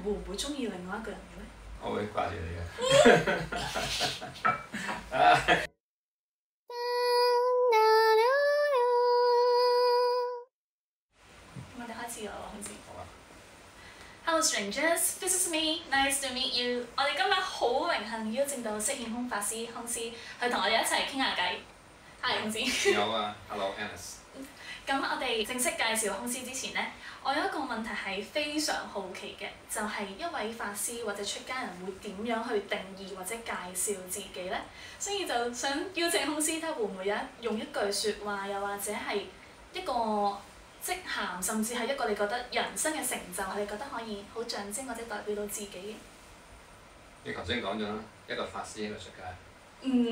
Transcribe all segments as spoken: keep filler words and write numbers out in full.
會唔會中意另外一個人嘅咧？ 我會掛住你嘅。 我哋開始啦，好似。 好啊。 Hello strangers, this is me. Nice to meet you. 我哋今日好榮幸邀請到釋顯空法師空師去同我哋一齊傾下偈。Hi 空師。 你好啊，Hello Annis。 咁我哋正式介紹空師之前呢，我有一個問題係非常好奇嘅，就係、是、一位法師或者出家人會點樣去定義或者介紹自己呢？所以就想邀請空師睇下會唔會有一用一句説話，又或者係一個職銜，甚至係一個你覺得人生嘅成就，係你覺得可以好象徵或者代表到自己嘅。 你頭先講咗啦，一個法師一個出家。 嗯。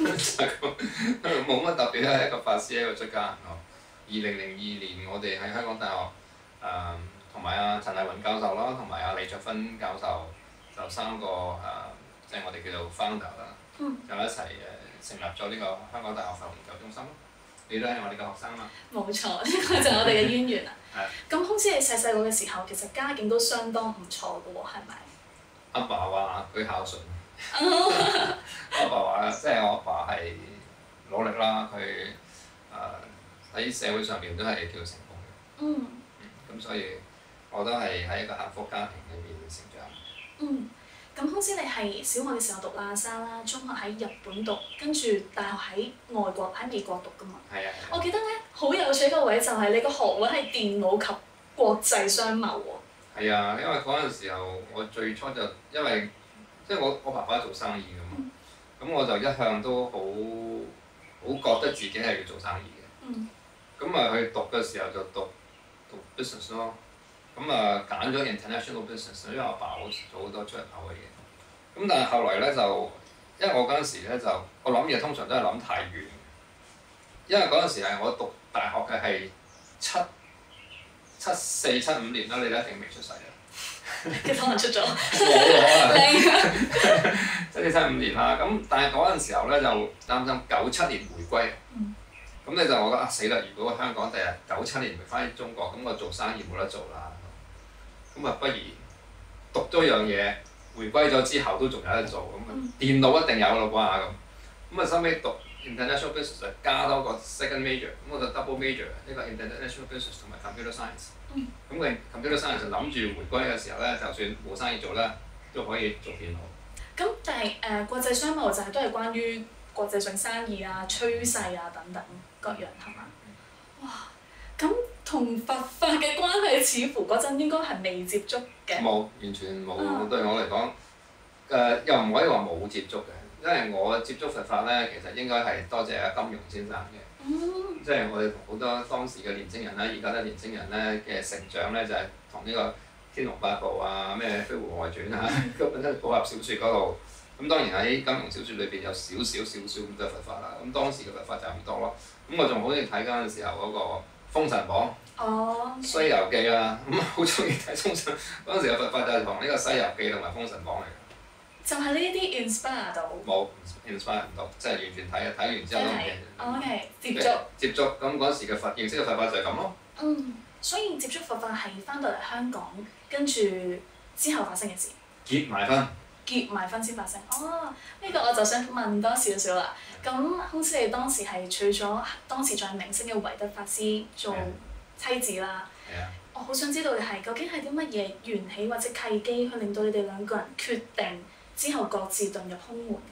冇乜特別啦，一個法師一個出家。二零零二年，我哋喺香港大學誒同埋阿陳麗雲教授啦，同埋阿李卓芬教授，就三個誒，即、呃、係、就是、我哋叫做 founder 啦， 嗯、 就一齊誒成立咗呢個香港大學佛研究中心。你都係我哋嘅學生嘛？ 冇錯，呢、這個就係我哋嘅淵源啦。 係。 咁空師你細細個嘅時候，其實家境都相當唔錯嘅喎，係咪？ 阿爸話佢孝順。阿爸話即係我阿爸係努力啦，佢誒喺社會上邊都係叫成功嘅。 嗯。 咁所以我都係喺一個幸福家庭裏邊成長。 嗯。咁空師你係小學嘅時候讀喇沙啦，中學喺日本讀，跟住大學喺外國喺美國讀㗎嘛。 係啊。 我記得咧，好有趣個位就係你個學位係電腦及國際商貿喎。 係啊，因為嗰陣時候我最初就因為即係我我爸爸做生意㗎嘛，咁、嗯、我就一向都好好覺得自己係要做生意嘅。咁啊、嗯、去讀嘅時候就讀讀 business 咯，咁啊揀咗 international business， 因為我爸好做好多出入口嘅嘢。咁但係後來咧就，因為我嗰陣時咧就我諗嘢通常都係諗太遠，因為嗰陣時係我讀大學嘅係七七四七五年啦，你哋一定未出世啊！ 其實可能出咗。 冇可能。七四七五年啦，咁但係嗰陣時候咧就擔心九七年回歸。 嗯。 咁你就我覺得啊死啦！如果香港第日九七年回翻中國，咁我做生意冇得做啦。咁啊，不如讀多樣嘢。回歸咗之後都仲有得做，咁啊、嗯、電腦一定有咯啩咁。咁啊收尾讀 international business 加多個 second major， 咁我就 double major， 呢個 international business 同埋 computer science。咁佢 computer science 就諗住回歸嘅時候咧，就算冇生意做咧，都可以做電腦。 咁但係誒、呃、國際商務就係都係關於國際性生意啊、趨勢啊等等各樣係嘛？哇！咁同佛法嘅關係似乎嗰陣應該係未接觸嘅。 冇，完全冇。 啊、 對我嚟講，誒、呃、又唔可以話冇接觸嘅，因為我接觸佛法咧，其實應該係多謝阿金庸先生嘅。嗯、即係我哋同好多當時嘅年青人啦，而家啲年青人咧嘅成長咧，就係同呢個《天龍八部》啊、咩《飛狐外傳》啊，嗰本身武俠小説嗰度。咁當然喺金庸小説裏邊有少少少少咁多佛法啦。咁當時嘅佛法就唔多咯。咁我仲好中意睇嗰陣時候嗰、那個《封神榜》。哦。《西遊記》啊，咁好中意睇《封神》。嗰陣時嘅佛法就係同呢個《西遊記》同埋《封神榜》嚟嘅。 就係呢啲 inspire 到。冇 inspire 唔到，即係完全睇啊！睇完之後都唔記得。 O K， 接觸。接觸咁嗰陣時嘅佛認識嘅佛法就係咁咯。 嗯，所以接觸佛法係翻到嚟香港，跟住之後發生嘅事。 結埋婚。 結埋婚先發生。哦，呢、這個我就想問多少少啦。咁空師你當時係娶咗當時最明星嘅維德法師做妻子啦。 係啊。 我好想知道嘅係究竟係啲乜嘢緣起或者契機去令到你哋兩個人決定之後各自遁入空門嘅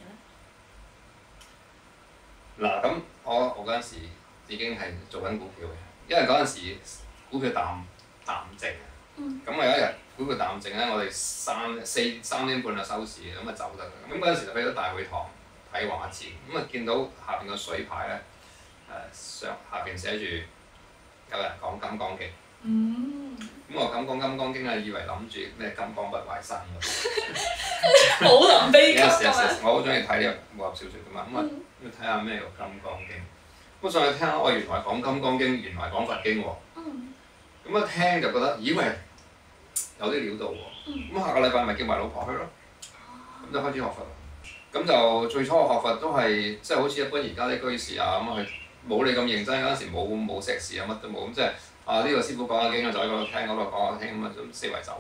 咧？ 嗱，咁我我嗰陣時已經係做緊股票嘅，因為嗰陣時股票淡淡靜啊。嗯。咁我有一日股票淡靜咧，我哋三四三點半就收市，咁啊走得啦。咁嗰陣時就去咗大會堂睇畫展，咁啊見到下邊個水牌咧，誒上下邊寫住有人講《金剛經》。嗯。咁我《金剛金剛經》啊，以為諗住咩金剛不壞身嗰啲。 武林秘笈㗎嘛。 我好中意睇呢個武俠小説㗎嘛，咁啊要睇下咩叫《金剛經》。咁上去聽下，我原來講《金剛經》，原來講佛經喎。嗯。咁一聽就覺得，以為有啲料到喎。咁、嗯、下個禮拜咪叫埋老婆去咯。咁就開始學佛啦。咁就最初學佛都係即係好似一般而家啲居士啊咁去，冇你咁認真嗰陣時冇冇碩士啊乜都冇，咁即係啊呢、這個師傅講下經啊，就喺嗰度聽，嗰度講下聽咁啊，咁四圍走咯。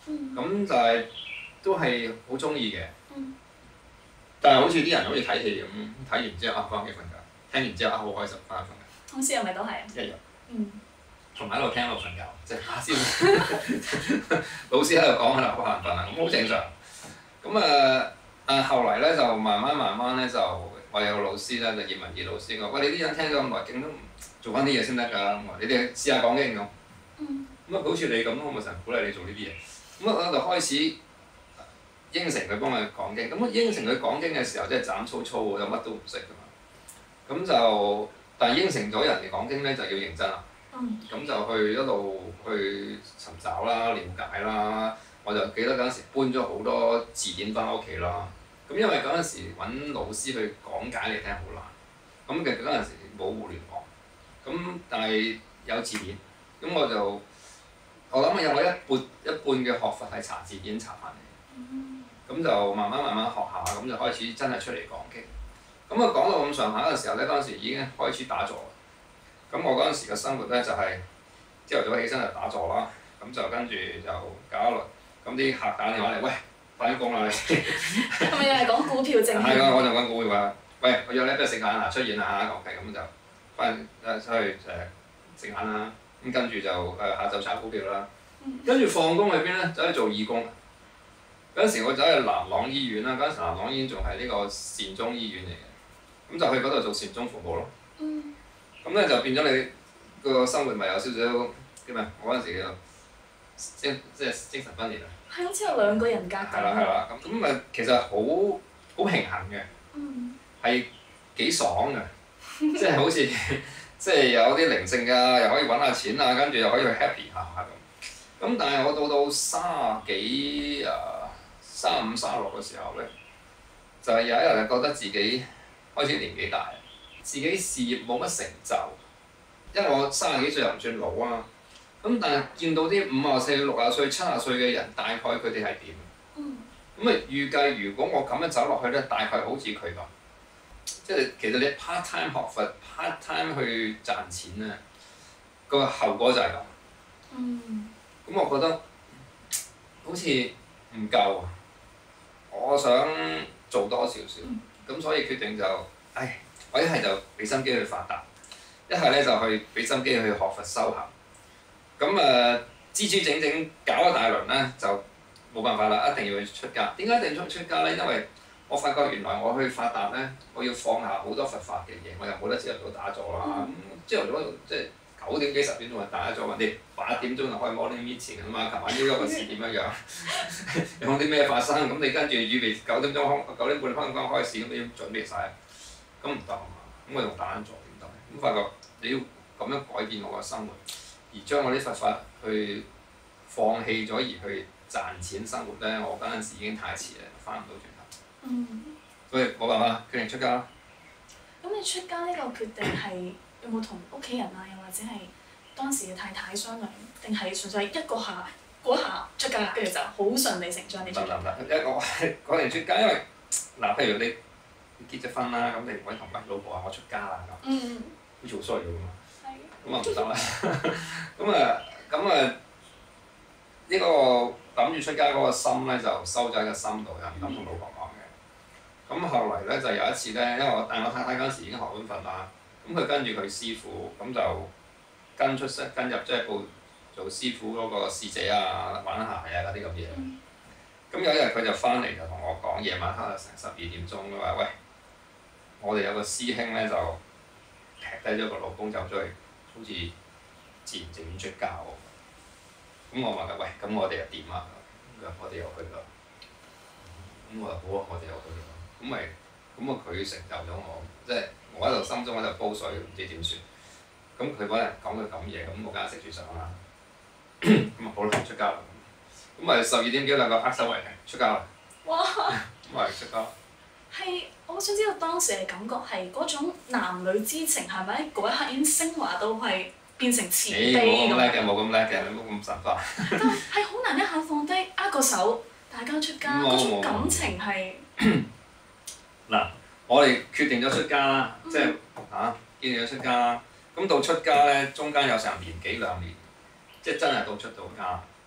嗯就係都係好中意嘅。 嗯但係好似啲人好似睇戲咁，睇完之後啊翻屋企瞓覺，聽完之後啊好開心翻去瞓覺。 公司係咪都係？ 一樣。 嗯。 同埋喺度聽喺度瞓覺，即係下先。老師喺度講喺度好眼瞓啊，咁好正常。咁啊，但係後嚟咧就慢慢慢慢咧就我有個老師咧就葉文義老師講：喂，你啲人聽咗咁耐經都唔做翻啲嘢先得㗎。咁話你哋試下講經咁。 嗯。 咁啊，好似你咁，我咪成日鼓勵你做呢啲嘢。咁啊，我就開始應承佢幫佢講經。咁啊，應承佢講經嘅時候，即係斬粗粗喎，就乜都唔識㗎嘛。咁就但係應承咗人哋講經咧，就要認真啦。 嗯。 咁就去一路去尋找啦、了解啦。我就記得嗰陣時搬咗好多字典翻屋企啦。咁因為嗰陣時揾老師去講解你聽好難。咁其實嗰陣時冇互聯網。咁但係有字典。咁我就我諗有我一半一半嘅學佛係查字典查翻嚟。咁、嗯、就慢慢慢慢學下，咁就開始真係出嚟講經。咁啊講到咁上下嘅時候咧，嗰陣時已經開始打坐。咁我嗰陣時嘅生活咧就係朝頭早起身就打坐啦，咁就跟住就搞一輪，咁啲客打電話嚟，喂，翻工啦你。 係咪又係講股票證？ 係啊，我就講股票啊，喂，我約你不如食晏啊，出現啦嚇，OK，咁就翻誒出去誒食晏啦，咁跟住就誒下晝炒股票啦，跟住放工去邊咧？走去做義工。嗰陣時我走去南朗醫院啦，嗰陣時南朗醫院仲係呢個善終醫院嚟嘅，咁就去嗰度做善終服務咯。 嗯。 咁咧就變咗你個生活咪有少少叫咩？我嗰陣時叫精即係精神分裂啊！ 係好似有兩個人格咁。 係啦係啦，咁咁咪其實好好平衡嘅，係幾、嗯、爽嘅，即係好似即係有啲靈性㗎，又可以揾下錢啊，跟住又可以去 happy 下咁。咁但係我到到卅幾啊卅五卅六嘅時候咧，就係、是、有一日就覺得自己開始年紀大。自己事業冇乜成就，因為我三十幾歲又唔算老啊。咁但係見到啲五啊四、六啊歲、七啊歲嘅人，大概佢哋係點？咁啊、嗯、預計如果我咁樣走落去咧，大概好似佢咁。即係其實你 part time 學佛、part time 去賺錢咧，個後果就係咁。咁、嗯、我覺得好似唔夠啊！我想做多少少，咁、嗯、所以決定就，唉。我一係就俾心機去發達，一係咧就去俾心機去學佛修行。咁誒、呃，支支整整搞一大輪咧，就冇辦法啦，一定要去出家。點解一定要出家咧？因為我發覺原來我去發達咧，我要放下好多佛法嘅嘢，我又冇得朝頭早打坐啦。咁朝頭早即係九點幾十點鐘就打坐，或者八點鐘就開 morning meeting 啊嘛。琴晚呢個事點樣樣？有冇啲咩發生？咁你跟住預備九點鐘開九點半開工開始，咁你要準備晒。咁唔得啊嘛，咁我用打坐點得？咁發覺你要咁樣改變我嘅生活，而將我啲佛法去放棄咗，而去賺錢生活咧，我嗰陣時已經太遲啦，翻唔到轉頭。嗯。所以冇辦法，決定出家啦。 咁你出家呢個決定係有冇同屋企人啊，又或者係當時嘅太太商量，定係純粹一個下嗰下出家，跟住就好順理成章你出家？ 唔得唔得，一我嗰年出家，因為嗱，譬如你。結咗婚啦，咁你唔可以同埋老婆話我出家啦咁， 嗯、 好似好衰㗎嘛。咁啊唔得啦。咁啊咁啊呢個諗住出家嗰個心咧，就收咗喺個心度，又唔敢同老婆講嘅。咁後嚟咧就有一次咧，因為我但係我太太嗰陣時已經學緊佛啦，咁佢跟住佢師傅，咁就跟出室跟入即係報做師傅嗰個侍者啊、玩鞋啊嗰啲咁嘢。咁、嗯、有一日佢就翻嚟就同我講，夜晚黑就成十二點鐘，佢話喂。我哋有個師兄咧就劈低咗個老公走咗去，好似自然自願出家喎。咁我問佢：喂，咁我哋又點啊？佢話：我哋又去啦。咁我話：好啊，我哋又去啦。咁咪咁啊，佢成就咗我，即係我喺度心中喺度煲水，唔知點算。咁佢嗰日講佢咁嘢，咁我梗係食住上啦。咁啊，好啦，出家啦。咁咪十二點幾兩個握手為停，出家啦。哇！咁咪出家。 係，我想知道當時嘅感覺係嗰種男女之情係咪喺嗰一刻已經升華到係變成慈悲咁？ 冇咁叻嘅，冇咁叻嘅，你冇咁神化。 但係好難一下放低，握個手，大家出家嗰種感情係。 嗱，我哋決定咗出家啦，即係嚇決定咗出家啦。咁到出家咧，中間有成年幾兩年，即係真係到出到家。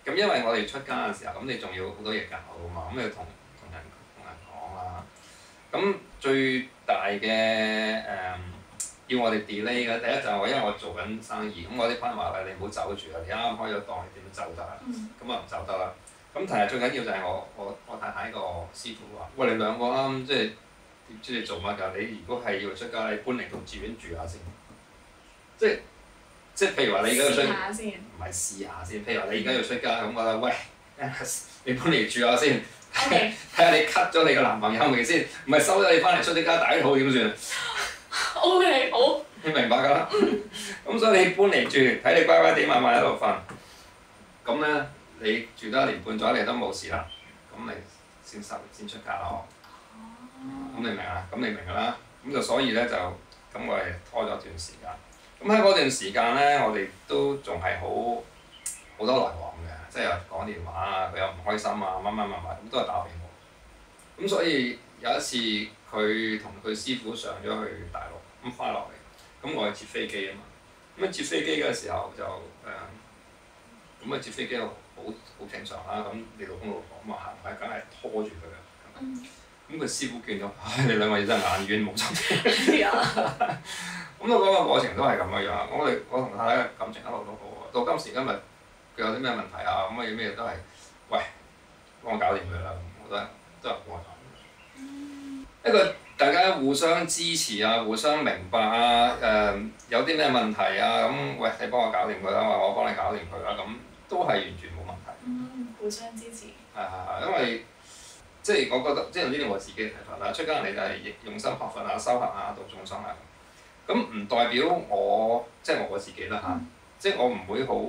咁因為我哋出街嘅時候，咁你仲要好多嘢搞啊嘛，咁你要同同人同人講啦。咁最大嘅誒、呃、要我哋 delay 嘅，第一就係我因為我做緊生意，咁我啲 partner 話你唔好走住啊，你啱啱開咗檔，你點樣走得啊？咁啊唔走得啦。咁但係最緊要就係我我我太太個師傅話：喂，你兩個啱即係點知你做乜㗎？你如果係要出街，你搬嚟度住院住下先。即係即係譬如話你而家要出，唔係試下先。譬如話你而家要出街，咁我話喂，你搬嚟住下先，睇下你 cut 咗你個男朋友未先？唔係收咗你翻嚟出啲街大肚點算 ？O K 好。 你明白㗎啦。咁所以你搬嚟住，睇你乖乖地慢慢喺度瞓。咁咧。你住得一年半載，你都冇事啦，咁你先收先出街咯。咁、oh. 你明啊？咁你明㗎啦。咁就所以咧就咁我哋拖咗一段時間。咁喺嗰段時間咧，我哋都仲係好好多來往嘅，即係又講電話啊，佢又唔開心啊，乜乜乜乜，咁都係打俾我。咁所以有一次佢同佢師傅上咗去大陸，咁翻落嚟，咁我係接飛機啊嘛。咁一接飛機嘅時候就誒，咁、呃、啊接飛機好好正常啦，咁你老公老婆咁啊行埋，梗係拖住佢啦。咁佢、嗯、師傅見到，唉，你兩個真係眼冤冇心。咁啊嗰個過程都係咁嘅樣，我哋我同太太嘅感情一路都好，到今時今日佢有啲咩問題啊，咁乜嘢咩都係，喂，幫我搞掂佢啦，我覺得都係好開心。嗯、一個大家互相支持啊，互相明白啊，誒、呃、有啲咩問題啊，咁喂你幫我搞掂佢啦，我我幫你搞掂佢啦，咁都係完全冇問題。 嗯，互相支持。 係係係，因為即係我覺得，即係呢啲我自己嘅睇法啦。出家人嚟就係用心學佛啊、修行啊、度眾生啊。咁唔代表我即係我自己啦嚇，嗯、即係我唔會好，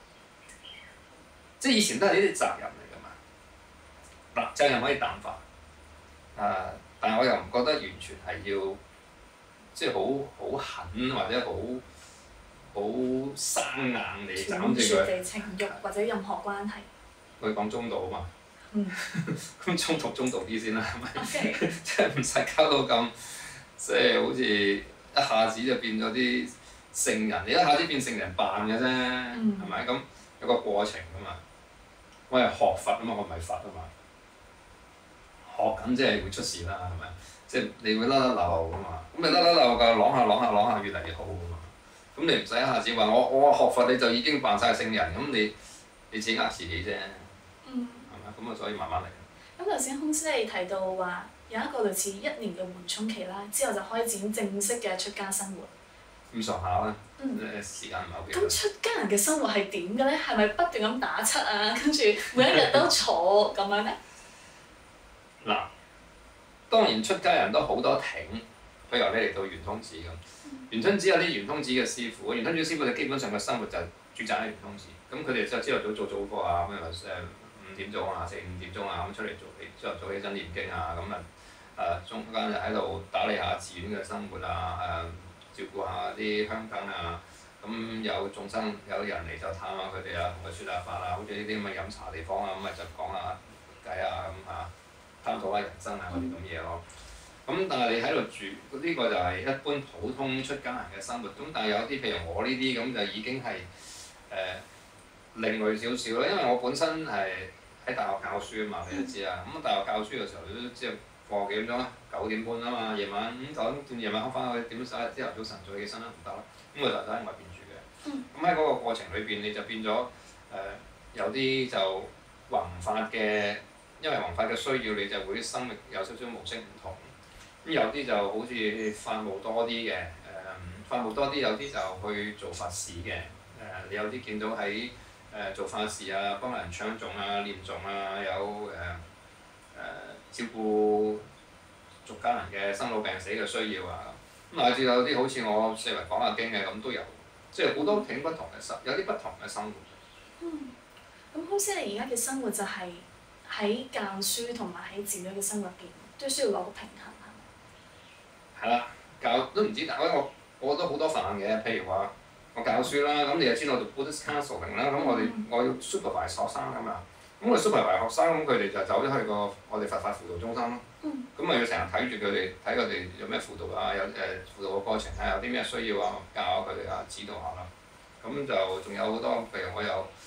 即係以前都係呢啲責任嚟㗎嘛。嗱，責任可以淡化，啊，但係我又唔覺得完全係要，即係好好狠或者好好生硬地斬住佢。 斷絕情慾或者任何關係。 佢講中道啊嘛。嗯。咁中道中道啲先啦，係咪？Okay. 即係唔使搞到咁，即係好似一下子就變咗啲聖人，你一下子變聖人扮嘅啫，係咪、嗯？咁有個過程㗎嘛。我係學佛啊嘛，我唔係佛啊嘛。學緊即係會出事啦，係咪？即係你會甩甩漏㗎嘛。咁你甩甩漏㗎，啷下啷下啷下越嚟越好㗎嘛。咁你唔使一下子話我我學佛你就已經扮晒聖人，咁你你自己呃自己啫。嗯。係咪？咁啊，所以慢慢嚟。 咁頭先空師你提到話有一個類似一年嘅緩衝期啦，之後就開展正式嘅出家生活。咁上下啦。嗯。誒時間唔係好幾。咁出家人嘅生活係點嘅咧？係咪不斷咁打七啊？跟住每一日都坐咁樣咧？ 嗱，當然出家人都好多挺，譬如話你嚟到圓通寺咁，圓通寺有啲圓通寺嘅師傅，圓通寺師傅就基本上嘅生活就駐紮喺圓通寺，咁佢哋就朝頭早做早課啊，咁誒誒五點鐘啊，四五點鐘啊咁出嚟做，朝頭早起身念經啊，咁啊誒中間就喺度打理下寺院嘅生活啊，誒、呃、照顧下啲香燈啊，咁有眾生有人嚟就探下佢哋啊，同佢説下法啊，好似呢啲咁嘅飲茶地方啊，咁咪就講下偈啊咁嚇。探討下人生啊嗰啲咁嘢咯，咁、嗯、但係你喺度住，呢、這個就係一般普通出家人嘅生活。咁但係有啲譬如我呢啲咁就已經係誒、呃、另類少少啦，因為我本身係喺大學教書啊嘛，你都知啊。咁、嗯、大學教書嘅時候你都知道課幾點鐘啊？九點半啊嘛，夜晚咁九點半夜晚黑翻去點曬，朝頭早晨早起身啦，唔得啦。咁我就喺外邊住嘅。咁喺嗰個過程裏邊，你就變咗誒、呃、有啲就弘法嘅。因為弘法嘅需要，你就會生命有少少模式唔同。咁有啲就好似法務多啲嘅，誒、呃、法務多啲，有啲就去做法事嘅。誒、呃、你有啲見到喺誒、呃、做法事啊，幫人唱誦啊、念誦啊，有誒誒、呃、照顧俗家人嘅生老病死嘅需要啊。咁乃至有啲好似我四圍講下經嘅咁都有，即係好多挺不同嘅生，有啲不同嘅生活。 嗯，咁空師你而家嘅生活就係、是？喺教書同埋喺寺院嘅生活入邊，都需要攞個平衡，係咪？ 係啦，教都唔止，但係我我覺得好多範嘅，譬如話我教書啦，咁你又知道我做 Buddhist counseling 啦，咁我哋我要 supervise 學生㗎嘛，咁我 supervise 學生，咁佢哋就走咗去個我哋佛法輔導中心咯，咁咪、嗯、要成日睇住佢哋，睇佢哋有咩輔導啊，有誒、呃、輔導嘅過程啊，有啲咩需要啊，教下佢哋啊，指導下啦，咁就仲有好多，譬如我有。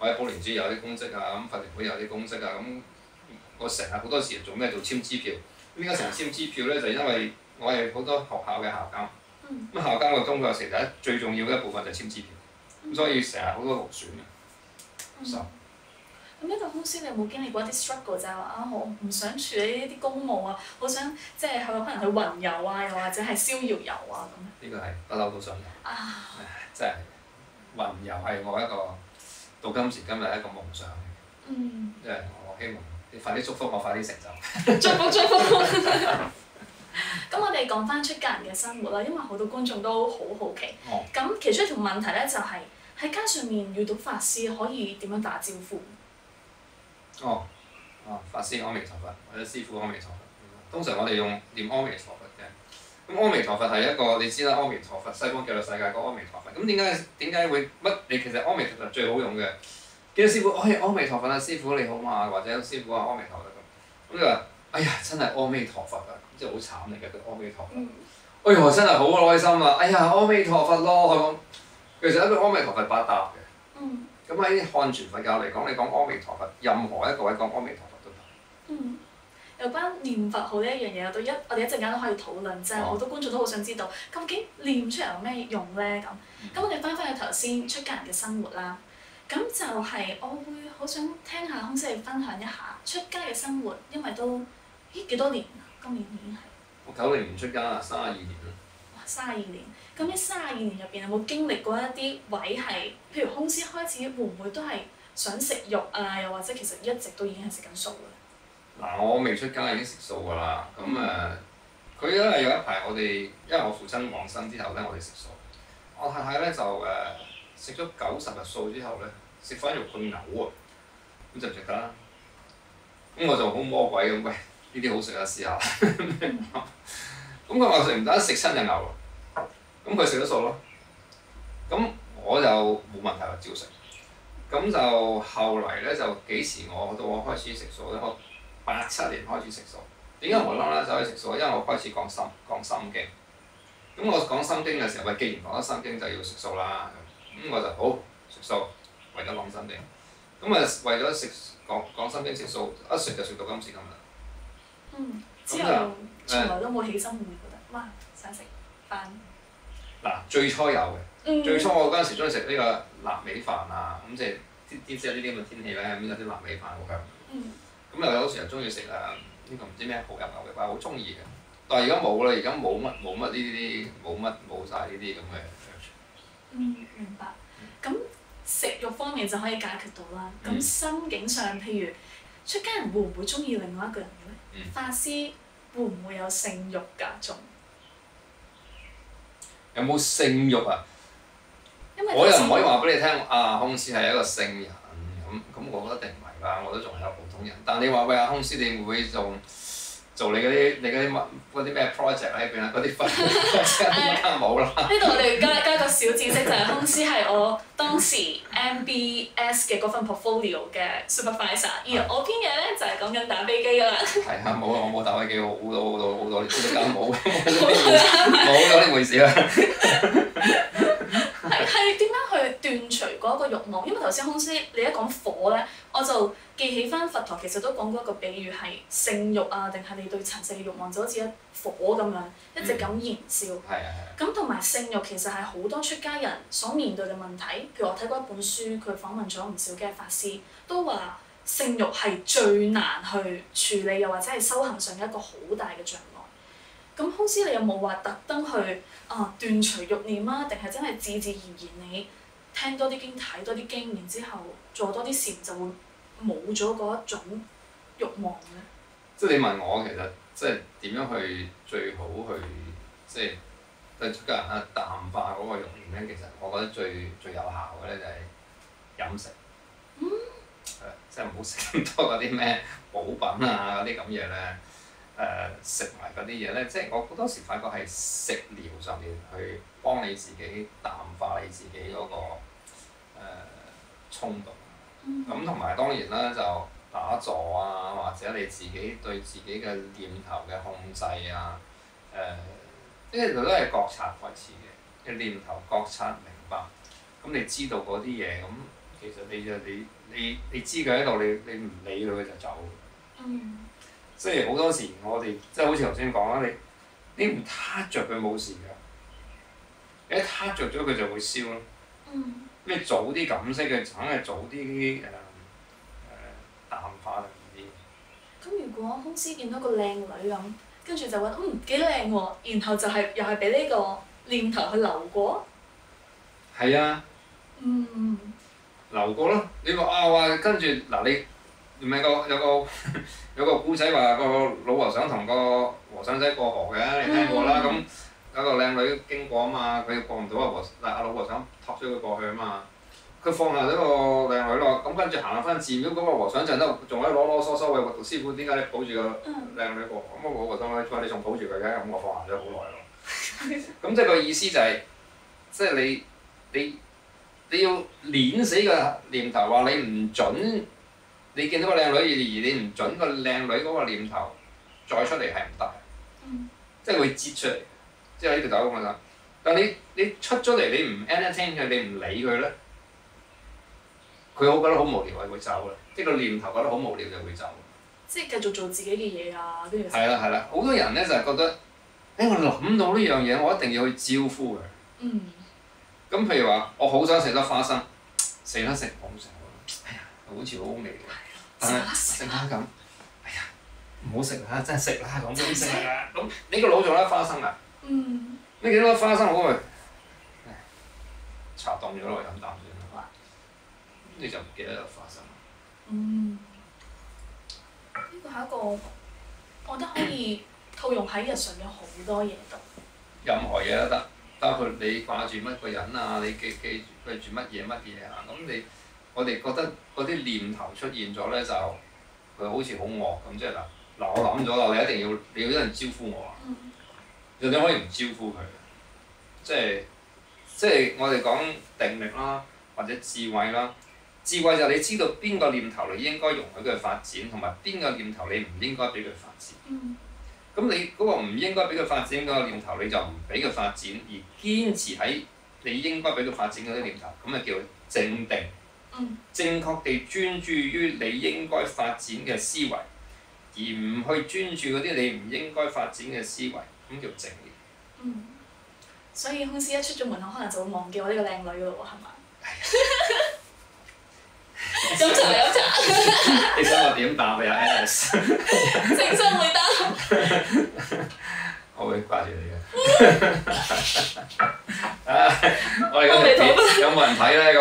我喺寶蓮珠有啲公職啊，咁佛聯會有啲公職啊，咁我成日好多時做咩做簽支票？點解成日簽支票咧？就因為我係好多學校嘅校監，咁、 嗯、 校監嘅工作其實最重要嘅一部分就係簽支票，咁、嗯、所以成日好多勞損嘅。so 咁呢個公司你有冇經歷過一啲 struggle 就係話啊，我唔想處理呢啲公務啊，好想即係去可能去雲遊啊，又或者係逍遙遊啊咁。 呢個係不嬲都想嘅。 啊！ 真係雲遊係我一個到今時今日一個夢想。 嗯。 因為我希望你快啲祝福我，快啲成就。 祝福祝福。咁我哋講翻出家人嘅生活啦，因為好多觀眾都好好奇。 哦。 咁其中一條問題咧就係、是、喺街上面遇到法師可以點樣打招呼？ 哦，哦，法師阿彌陀佛或者師傅阿彌陀佛。通常我哋用念阿彌陀佛嘅。咁阿彌陀佛係一個你知啦，阿彌陀佛西方極樂世界個阿彌陀佛。咁點解點解會乜？你其實阿彌陀佛最好用嘅。見到師傅，哎阿彌陀佛啊，師傅你好嘛？或者師傅啊阿彌陀佛咁。咁你話，哎呀真係阿彌陀佛啊！即係好慘嚟嘅佢阿彌陀佛。嗯、哎呀真係好開心啊！哎呀阿彌陀佛咯咁。其實一個阿彌陀佛百搭嘅。 嗯。咁喺漢傳佛教嚟講，你講阿彌陀佛，任何一個位講阿彌陀佛都得。 嗯。有關念佛號呢一樣嘢，我都一我哋一陣間都可以討論，就係、是、好多觀眾都好想知道，究竟念出嚟有咩用咧咁。咁、嗯、我哋翻返去頭先出家人嘅生活啦，咁就係我會好想聽下空師你分享一下出家嘅生活，因為都咦幾多年啊？今年已經係。 我九零年出家啊，三十二年啦。 哇！三十二年，咁呢三十二年入邊有冇經歷過一啲位係，譬如空師開始會唔會都係想食肉啊？又或者其實一直都已經係食緊素嘅？ 嗱，我未出家已經食素㗎啦。咁誒，佢因為有一排我哋，因為我父親往生之後咧，我哋食素。我太太咧就誒食咗九十日素之後咧，食翻肉佢嘔啊，咁就唔食得啦。咁我就好魔鬼咁，喂，呢啲好食啊，試下。咁佢話食唔得，食親就嘔咯。咁佢食咗素咯。咁我就冇問題啦，照食。咁就後嚟咧，就幾時我到我開始食素咧？我八七年開始食素。點解無啦啦走去食素？因為我開始講心講心經。咁我講心經嘅時候，喂，既然講得心經就要食素啦。咁我就好食素，為咗講心經。咁啊，為咗食講講心經食素，一食就食到今時今日。 嗯。之後從來都冇起心會覺得，哇！想食飯。嗱， 最初有嘅。 嗯、 最初我嗰陣時中意食呢個臘味飯啊，咁即係啲啲即係呢啲咁嘅天氣咧，咁有啲臘味飯好香。咁又有時又中意食啊呢個唔知咩蠔油牛肉飯，好中意嘅。但係而家冇啦，而家冇乜冇乜呢啲冇乜冇晒呢啲咁嘅。 嗯，明白。咁食肉方面就可以解決到啦。咁、嗯、心境上，譬如出家人會唔會中意另外一個人嘅咧？嗯、法師會唔會有性慾㗎？仲有冇性慾啊？ 因為我又唔可以話俾你聽，啊空師係一個聖人咁，咁我覺得一定唔係啦，我都仲係一個普通人。但係你話喂，阿空師，你會唔會做做你嗰啲你嗰啲乜嗰啲咩 project 喺邊啊？嗰啲分梗係冇啦。 呢度我哋加加個小知識就係空師係我當時 M B S 嘅嗰份 portfolio 嘅 supervisor，而我篇嘢咧就係講緊打飛機㗎啦。係啊，冇啊，我冇打飛機，好多好多好多，你知唔知冇冇咗呢回事啦。 係係點樣去斷除嗰一個慾望？因為頭先空師你一講火咧，我就記起翻佛陀其實都講過一個比喻係性慾啊，定係你對塵世嘅慾望就好似一火咁樣一直咁燃燒。係啊係。咁同埋性慾其實係好多出家人所面對嘅問題。譬如我睇過一本書，佢訪問咗唔少嘅法師，都話性慾係最難去處理，又或者係修行上一個好大嘅障礙。咁空師你有冇話特登去啊斷除慾念啊？定係真係自自然然你聽多啲經睇多啲經，然之後做多啲禪就會冇咗嗰一種慾望咧？ 即係你問我其實即係點樣去最好去即係對出家人啊淡化嗰個慾念咧？其實我覺得最最有效嘅咧就係飲食。嗯。係即係唔好食咁多嗰啲咩補品啊嗰啲咁嘢咧。誒、呃、食埋嗰啲嘢咧，即係我好多時發覺係食療上面去幫你自己淡化你自己嗰、那個誒、呃、衝動。咁同埋當然啦，就打坐啊，或者你自己對自己嘅念頭嘅控制啊，誒、呃，呢啲都係覺察開始嘅。嘅念頭覺察明白，咁你知道嗰啲嘢，咁其實你就你你你知佢喺度，你你唔理佢佢就走。 嗯。 即係好多時我哋即係好似頭先講啦，你你唔撻着佢冇事㗎，你一撻着咗佢就會燒咯。 嗯。 你早啲感識嘅，梗係早啲誒誒淡化定啲。 咁如果公司見到個靚女咁，跟住就覺得嗯幾靚喎，然後就係、又係俾呢個念頭去流過。 係啊。 嗯。 流過咯，你話啊話跟住嗱你唔係個有個有個古仔話個老和尚同個和尚仔過河嘅，你聽過啦。咁、嗯、有個靚女經過啊嘛，佢過唔到啊和嗱阿老和尚托咗佢過去啊嘛，佢放下咗個靚女咯，咁跟住行翻寺廟嗰個和尚就喺度仲喺度囉囉嗦嗦喂，讀師傅點解你抱住個靚女過河？咁、嗯、個和尚話你仲抱住佢嘅，咁我放下咗好耐咯。咁即係個意思就係、是，即係你你。你要碾死個念頭，話你唔準，你見到個靚女而你唔準個靚女嗰個念頭再出嚟係唔得嘅， 嗯、 即係會擠出嚟，即係呢條走咁嘅。但你你出咗嚟，你唔 entertain 佢，你唔理佢咧，佢好覺得好無聊，係會走嘅。即係個念頭覺得好無聊就會走。 即係繼續做自己嘅嘢啊，跟住。係啦係啦，好多人咧就係覺得，誒、欸、我諗到呢樣嘢，我一定要去招呼佢。嗯。咁譬如話，我好想食得花生，死啦食唔好食喎，哎呀，好似好好味喎，但係食下咁，哎呀，唔好食啦，真係食啦，講真食啦，咁你個腦仲有得花生啊？嗯。你幾多花生好味？茶凍咗落去飲啖先啦，你就唔記得有花生。 嗯。呢個係一個，我覺得可以套用喺日常嘅好多嘢度。 任何嘢都得。包括你掛住乜個人啊，你記記住記住乜嘢乜嘢啊，咁你我哋覺得嗰啲念頭出現咗咧，就佢好似好惡咁，即係嗱嗱我諗咗啦，你一定要你要有人招呼我啊，有啲、嗯、可以唔招呼佢，即係即係我哋講定力啦，或者智慧啦，智慧就係你知道邊個念頭你應該容許佢發展，同埋邊個念頭你唔應該俾佢發展。嗯。咁你嗰個唔應該俾佢發展嗰個念頭，你就唔俾佢發展，而堅持喺你應該俾佢發展嗰啲念頭，咁啊叫正定。嗯、正確地專注於你應該發展嘅思維，而唔去專注嗰啲你唔應該發展嘅思維，咁叫正念。 嗯。所以空師一出咗門口，可能就會忘記我呢個靚女㗎咯喎，係嘛？飲茶飲茶。 你想我點答你啊 Alice？ 正心回答。 我會掛住你嘅。我哋嗰條片有冇人睇咧？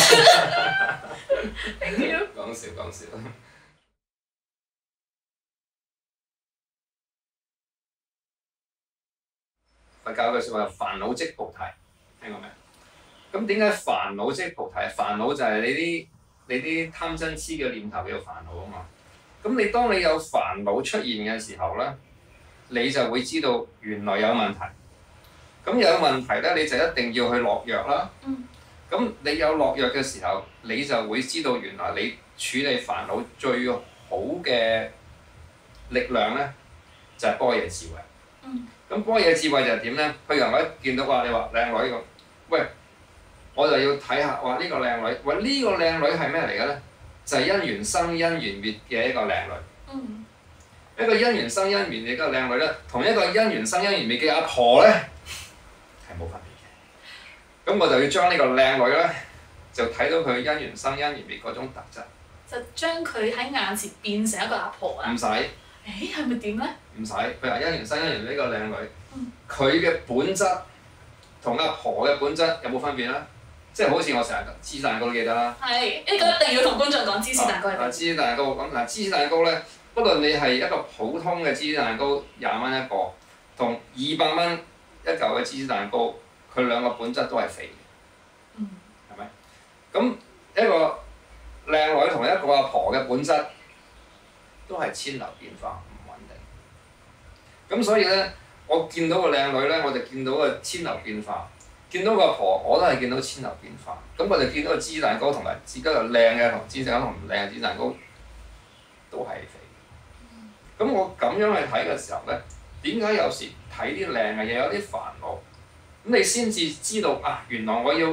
咁。講笑講笑。佛教嘅説話，煩惱即菩提，聽過未？咁點解煩惱即菩提？煩惱就係你啲。你啲貪嗔痴嘅念頭叫煩惱啊嘛，咁你當你有煩惱出現嘅時候咧，你就會知道原來有問題。咁有問題咧，你就一定要去落藥啦。咁、嗯、你有落藥嘅時候，你就會知道原來你處理煩惱最好嘅力量咧，就係般若智慧。咁般若智慧就係點咧？譬如我一見到話你話靚女咁，喂。我就要睇下，哇！呢、這個靚女，喂！呢、這個靚女係咩嚟嘅咧？就係、是、因緣生因緣滅嘅一個靚女。嗯。一個因緣生因緣滅嘅靚女咧，同一個因緣生因緣滅嘅阿婆咧，係冇分別嘅。咁我就要將呢個靚女咧，就睇到佢因緣生因緣滅嗰種特質。 就將佢喺眼前變成一個阿婆啊？唔使。誒， 係咪點咧？唔使，譬如話因緣生因緣呢個靚女，佢嘅、嗯、本質同阿婆嘅本質有冇分別咧？即係好似我成日芝士蛋糕都記得啦。係，呢個一定要同觀眾講芝士蛋糕係點。啊，芝士蛋糕咁嗱，芝士蛋糕咧，不論你係一個普通嘅芝士蛋糕廿蚊一個，同二百蚊一嚿嘅芝士蛋糕，佢兩個本質都係肥嘅。嗯。係咪？咁一個靚女同一個阿婆嘅本質都係千流變化，唔穩定。咁所以咧，我見到個靚女咧，我就見到個千流變化。見到個阿婆，我都係見到千流變化。咁我哋見到個芝士蛋糕同埋自己個靚嘅同芝士蛋糕同唔靚嘅芝士蛋糕，都係肥。咁我咁樣去睇嘅時候咧，點解有時睇啲靚嘅嘢有啲煩惱？咁你先至知道啊，原來我要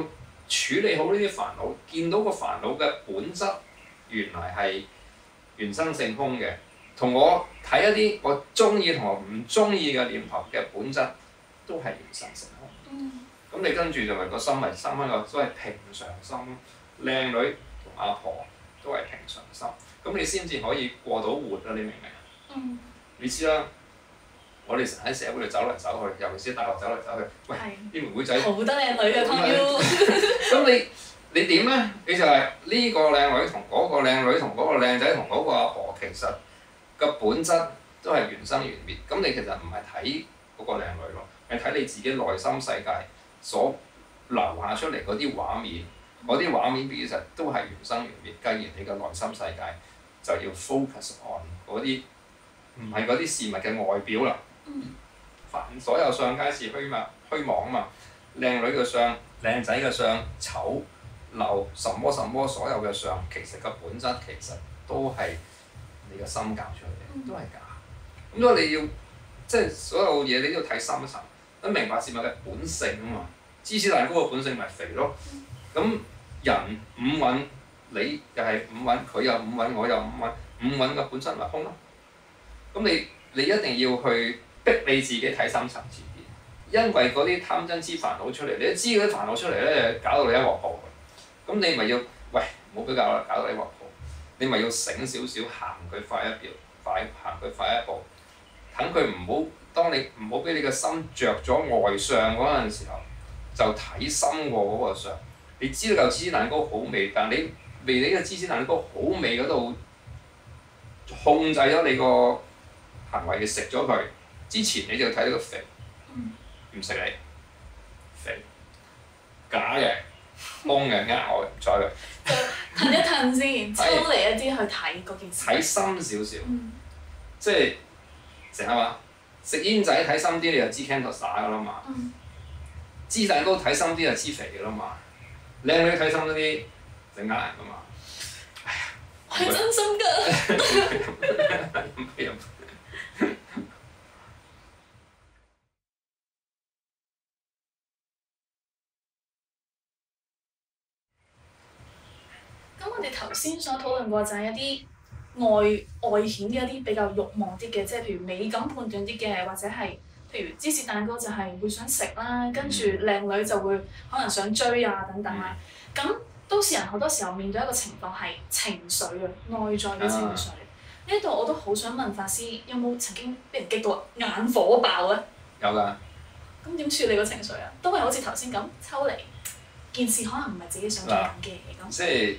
處理好呢啲煩惱，見到個煩惱嘅本質原來係緣生性空嘅，同我睇一啲我中意同我唔中意嘅念頭嘅本質都係緣生性空。咁、嗯、你跟住就咪個心咪生翻個所謂平常心，靚女同阿婆都係平常心，咁你先至可以過到活啊！你明唔明啊？嗯、你知啦。我哋成日喺社會度走嚟走去，尤其是大學走嚟走去，喂啲妹妹仔好多靚女嘅湯 U。 咁你你點咧？你就係呢個靚女同嗰個靚女同嗰個靚仔同嗰個阿婆，其實個本質都係緣生緣滅。咁你其實唔係睇嗰個靚女咯，係睇你自己內心世界所留下出嚟嗰啲畫面，嗰啲畫面其實都係緣生緣滅。既然你個內心世界就要 focus on 嗰啲唔係嗰啲事物嘅外表啦。凡所有相皆是虛妄，虛妄啊嘛！靚女嘅相、靚仔嘅相、醜陋什麼什麼所有嘅相，其實個本質其實都係你嘅心教出嚟嘅，都係假。咁所以你要即係所有嘢你都要睇深一層，咁明白事物嘅本性啊嘛。芝士蛋糕嘅本性咪肥咯。咁人五蘊，你又係五蘊，佢又五蘊，我又五蘊，五蘊嘅本質咪空咯。咁你你一定要去逼你自己睇深層次啲，因為嗰啲貪嗔痴煩惱出嚟，你都知嗰啲煩惱出嚟咧，搞到你一鑊泡。咁你咪要，喂，唔好比較啦，搞到你一鑊泡，你咪要醒少少，行佢快一步，快行佢快一步，等佢唔好，當你唔好俾你個心着咗外相嗰陣時候，就睇深過嗰個相。你知道嚿芝士蛋糕好味，但你未你個芝士蛋糕好味嗰度控制咗你個行為，你食咗佢。之前你就睇到個肥，唔食、嗯、你，肥，假嘅，空嘅，呃我唔睬佢。 就褪一褪先，抽離一啲去睇嗰件事。睇深少少，嗯、即係成日話食煙仔睇深啲你就知 Cancer 㗎啦嘛，芝士蛋糕睇深啲就知肥㗎啦嘛，靚女睇深嗰啲就呃人㗎嘛。哎呀， 係真心㗎。我哋頭先所討論過就係一啲外外顯嘅一啲比較慾望啲嘅，即係譬如美感判斷啲嘅，或者係譬如芝士蛋糕就係會想食啦，跟住靚女就會可能想追啊等等啦。咁都市人好多時候面對一個情況係情緒啊，內在嘅情緒。呢度、啊、我都好想問法師，有冇曾經俾人激到眼火爆咧？ 有㗎的。咁點處理個情緒啊？都係好似頭先咁抽離，件事可能唔係自己想做嘅咁。 即係。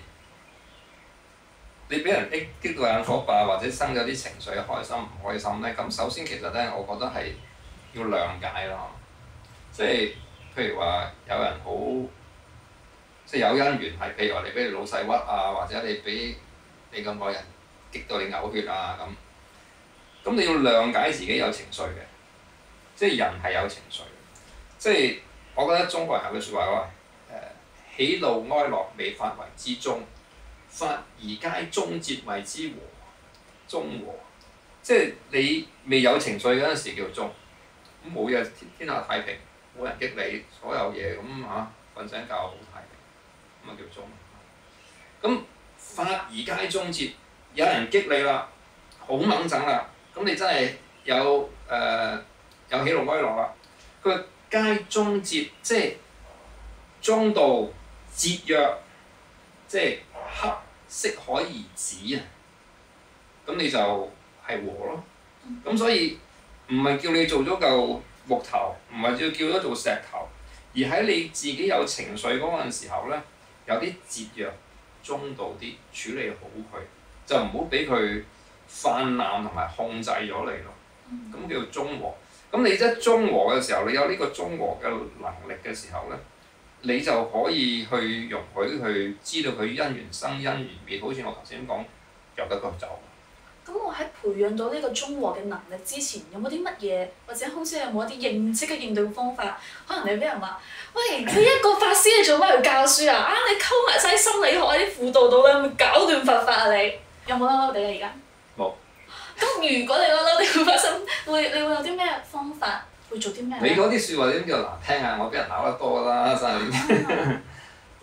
你俾人激激到眼火爆，或者生咗啲情緒，開心唔開心咧？咁首先其實咧，我覺得係要諒解咯。即係譬如話有人好，即係有因緣係，譬如話你俾你老細屈啊，或者你俾你個愛人激到你嘔血啊咁。咁你要諒解自己有情緒嘅，即係人係有情緒。即係我覺得中國人有句説話話誒，喜怒哀樂未發為之中。法而皆中節謂之和，中和，即係你未有情緒嗰陣時叫中，咁冇嘢天下太平，冇人激你，所有嘢咁嚇瞓醒覺好太平，咁啊叫中。咁法而皆中節，有人激你啦，好猛整啦，咁你真係有誒、呃、有喜怒哀樂啦。佢話皆中節，即係中道節約，即係。恰適可而止啊！咁你就係和咯。咁所以唔係叫你做咗嚿木頭，唔係叫叫咗做石頭，而喺你自己有情緒嗰陣時候咧，有啲節約、中道啲處理好佢，就唔好俾佢泛濫同埋控制咗你咯。咁叫做中和。咁你一中和嘅時候，你有呢個中和嘅能力嘅時候咧，你就可以去容許去知道佢因緣生因緣滅，好似我頭先講，由得佢走。 咁我喺培養到呢個中和嘅能力之前，有冇啲乜嘢，或者好似有冇一啲應即嘅應對方法？可能你俾人話：喂，你一個法師你做乜去教書啊？啊，你溝埋晒心理學啊啲輔導到咧，會搞亂佛法啊你？有冇嬲嬲地啊而家？冇。咁如果你嬲嬲地會發生，會你會有啲咩方法？會做啲咩？ 你嗰啲説話點叫難聽啊！我俾人鬧得多啦，真係。即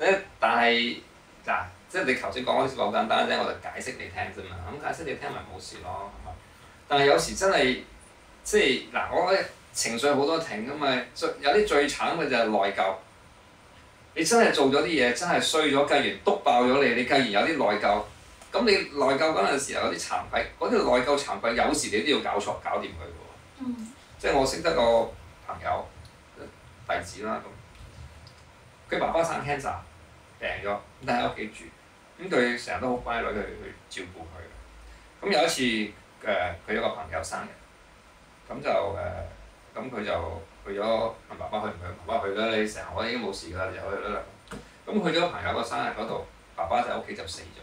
但係嗱，即係你頭先講嗰啲好簡單啫，我就解釋你聽啫嘛。咁解釋你聽咪冇事咯，係嘛？但係有時真係即係嗱，我覺得情緒好多停噶嘛，有啲最慘嘅就係內疚。你真係做咗啲嘢，真係衰咗，繼而篤爆咗你，你繼而有啲內疚。咁你內疚嗰陣時候有啲慚愧，嗰啲內疚慚愧有時你都要搞錯搞掂佢嘅喎。 嗯、即係我識得個朋友弟子啦，咁佢爸爸生 cancer 病咗，咁但喺屋企住，咁佢成日都好乖女去去照顧佢。咁有一次誒，佢、呃、有個朋友生日，咁就誒，咁、呃、佢就去咗問爸爸去唔去？爸爸去啦，你成日我已經冇事㗎啦，你就去啦。咁去咗朋友個生日嗰度，爸爸就喺屋企就死咗。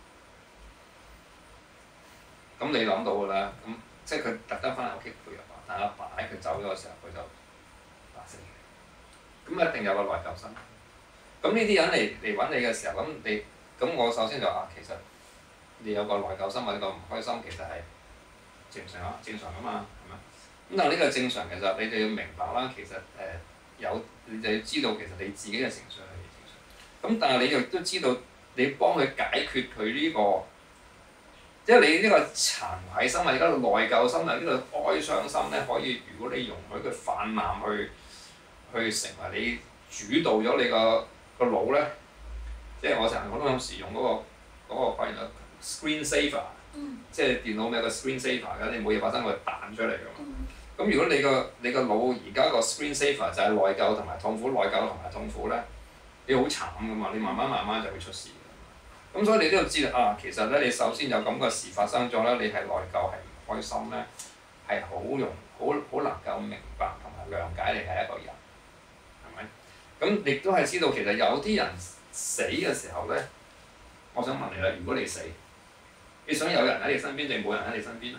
咁你諗到㗎啦，咁即係佢特登翻嚟屋企陪阿爸，但係阿爸喺佢走咗嘅時候，佢就打死佢。咁一定有個內疚心。咁呢啲人嚟嚟揾你嘅時候，咁你咁我首先就話，其實你有個內疚心或者個唔開心，其實係正常啊，正常㗎嘛，係咪？咁但係呢個正常，其實你哋要明白啦，其實誒、呃、有你就要知道，其實你自己嘅情緒係正常。咁但係你亦都知道，你幫佢解決佢呢、這個。即係你呢個慚愧心啊，而家個內疚心啊，呢個哀傷心咧，可以如果你容許佢泛濫去，去成為你主導咗你個個腦咧，即係我成日我都有時用嗰、那個嗰、那個發現啊 screen saver，、嗯、即係電腦咪有個 screen saver 嘅，你冇嘢發生佢彈出嚟㗎嘛。咁、嗯、如果你個你個腦而家個 screen saver 就係內疚同埋痛苦，內疚同埋痛苦咧，你好慘㗎嘛，你慢慢慢慢就會出事。咁所以你都要知道啊，其實咧你首先有咁嘅事發生咗咧，你係內疚係唔開心咧，係好容好好能夠明白同埋諒解你係一個人，係咪？咁亦都係知道其實有啲人死嘅時候咧，我想問你啦，如果你死，你想有人喺你身邊定冇人喺你身邊咧？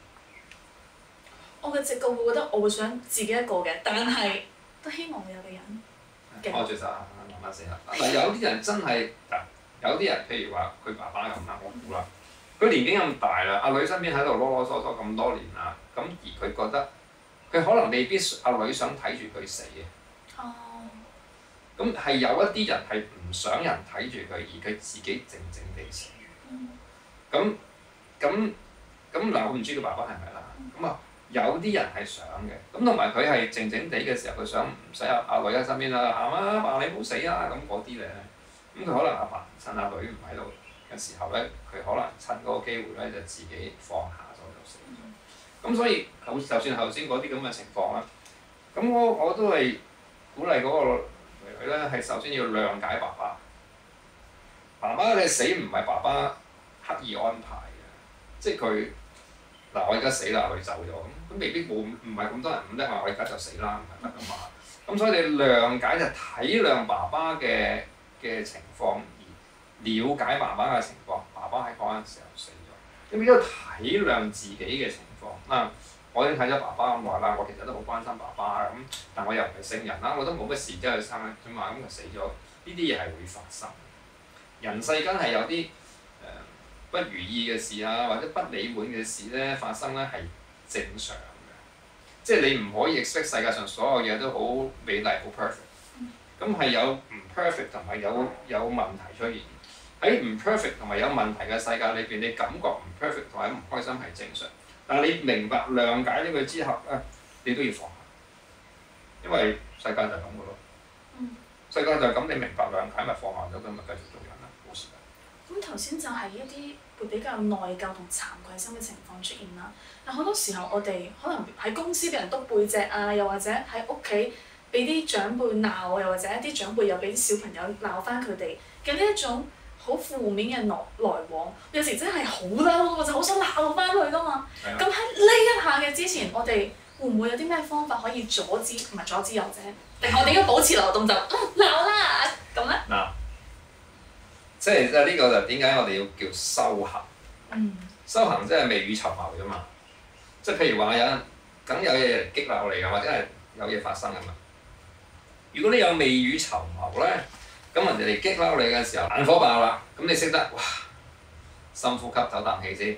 我嘅直覺會覺得我會想自己一個嘅，但係都希望有個人。 我最實慢慢死啦。嗱，有啲人真係嗱。有啲人，譬如話佢爸爸咁啦，我估啦，佢年紀咁大啦，阿女身邊喺度囉囉嗦嗦咁多年啦，咁而佢覺得佢可能未必阿女想睇住佢死嘅。哦。咁係有一啲人係唔想人睇住佢，而佢自己靜靜地死。嗯。咁咁咁嗱，我唔知佢爸爸係咪啦。咁啊，有啲人係想嘅，咁同埋佢係靜靜地嘅時候，佢想唔使阿阿女喺身邊啦，行啊，爸你唔好死啊，咁嗰啲咧。咁佢可能阿爸趁阿女唔喺度嘅時候咧，佢可能趁嗰個機會咧就自己放下咗就死咗。咁、嗯、所以好就算頭先嗰啲咁嘅情況啦，咁我我都係鼓勵嗰個女女咧係首先要諒解爸爸。爸爸嘅死唔係爸爸刻意安排嘅，即係佢嗱我而家死啦，佢走咗咁，咁未必冇唔係咁多人唔得話我而家就死啦，唔係得噶嘛。咁所以你諒解就體諒爸爸嘅嘅情況，而了解爸爸嘅情況，爸爸喺嗰陣時候死咗，咁亦都體諒自己嘅情況。啊，我已經睇咗爸爸咁耐啦，我其實都好關心爸爸咁，但我又唔係聖人啦，我都冇乜事，之後生啫嘛，咁就死咗。呢啲嘢係會發生。人世間係有啲誒、呃、不如意嘅事啊，或者不理滿嘅事咧發生咧係正常嘅，即係你唔可以 expect 世界上所有嘢都好美麗好 perfect。咁係有唔 perfect 同埋有有問題出現，喺唔 perfect 同埋有問題嘅世界裏邊，你感覺唔 perfect 同埋唔開心係正常。但係你明白諒解呢句之後咧，你都要放下，因為世界就係咁嘅咯。嗯、世界就係咁，你明白諒解咪放下咗，咁咪繼續做人啦，冇事㗎。 咁頭先就係一啲會比較內疚同慚愧心嘅情況出現啦。但好多時候我哋可能喺公司俾人督背脊啊，又或者喺屋企俾啲長輩鬧，又或者一啲長輩又俾啲小朋友鬧翻佢哋嘅呢一種好負面嘅來來往，有時真係好嬲，我就好想鬧翻佢噶嘛。咁喺呢一下嘅之前，我哋會唔會有啲咩方法可以阻止，唔係阻止，又或者定係我哋應該保持流動就鬧啦咁咧？ 嗱，即係即係呢個就點解我哋要叫修行？嗯、修行即係未雨綢繆啫嘛。即係譬如話有人梗有嘢嚟激嬲你㗎，或者係有嘢發生㗎嘛。如果你有未雨綢繆咧，咁人哋嚟激嬲你嘅時候，眼火爆啦，咁你識得哇，深呼吸唞啖氣先。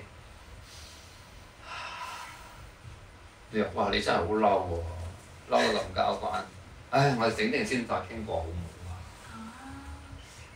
你話哇，你真係好嬲喎，嬲到咁交關。唉，我哋整定先再傾過好唔好啊？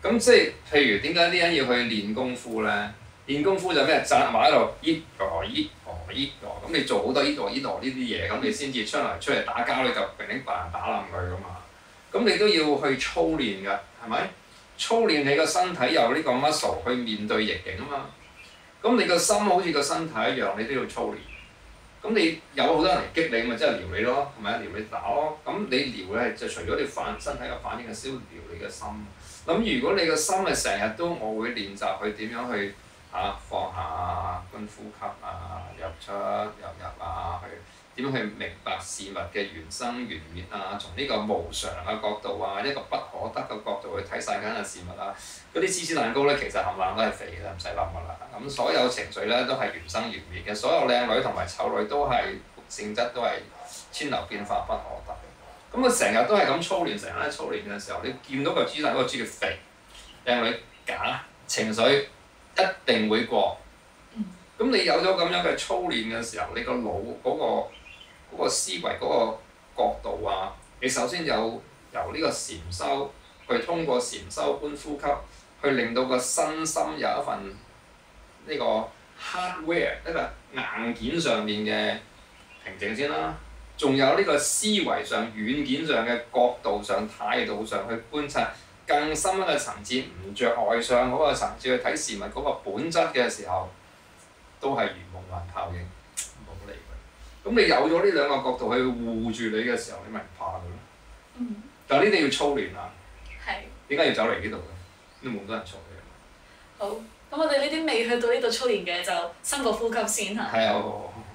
咁即係譬如點解啲人要去練功夫咧？練功夫就咩？扎埋喺度，依個依個依個，咁你做好多依個依個呢啲嘢，咁你先至出嚟出嚟打交，你就平平白白打冧佢噶嘛。咁你都要去操練㗎，係咪？操練你個身體有呢個 muscle 去面對逆境啊嘛。咁你個心好似個身體一樣，你都要操練。咁你有好多人嚟激你，咪即係撩你咯，係咪啊？撩你打咯。咁你撩咧就除咗你反身體嘅反應，係先撩你嘅心。咁如果你個心係成日都，我會練習去點樣去嚇、啊、放下啊，觀呼吸啊，入出入入啊，去點樣去明白事物嘅緣生緣滅啊，從呢個無常嘅角度啊，一個不可得嘅角度去睇世間嘅事物啊。嗰啲芝士蛋糕咧，其實冚唪唥都係肥嘅，唔使諗噶啦。咁所有情緒咧都係緣生緣滅嘅，所有靚女同埋醜女都係性質都係千流變化不可得嘅。咁佢成日都係咁操練，成日都操練嘅時候，你見到個芝士蛋糕知佢肥，靚女假，情緒一定會過。咁你有咗咁樣嘅操練嘅時候，你個腦嗰個嗰個思維嗰個角度啊，你首先有由呢個禪修去通過禪修觀呼吸，去令到個身心有一份呢個 hardware 一個硬件上面嘅平靜先啦。仲有呢個思維上、軟件上嘅角度上、態度上去觀察更深一個層次，唔着外相嗰個層次去睇事物嗰個本質嘅時候，都係如夢幻泡影，唔好理佢。咁你有咗呢兩個角度去護住你嘅時候，你咪唔怕佢咯。 嗯。 但係呢啲要操練啊。 係。點解要走嚟呢度嘅？都冇咁多人操嘅。 好，咁我哋呢啲未去到呢度操練嘅，就深個呼吸先嚇。 係啊。好好好。